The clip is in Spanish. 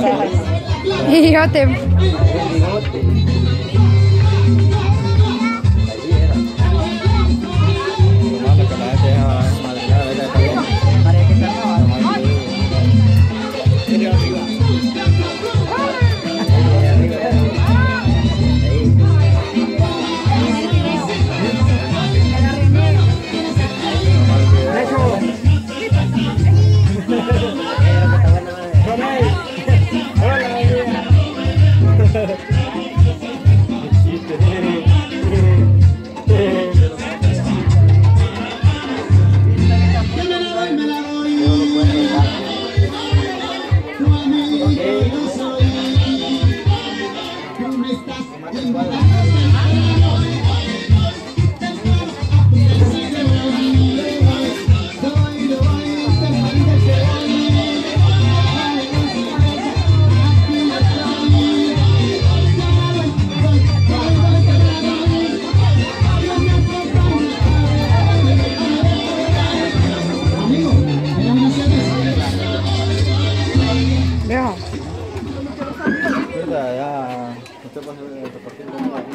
Bigote. El bigote. Allí era. Tomando que la gente deja madrugada, ¿verdad? Está bien. Parece que está grabado. Serio arriba. Viejo. Ya, usted pasa el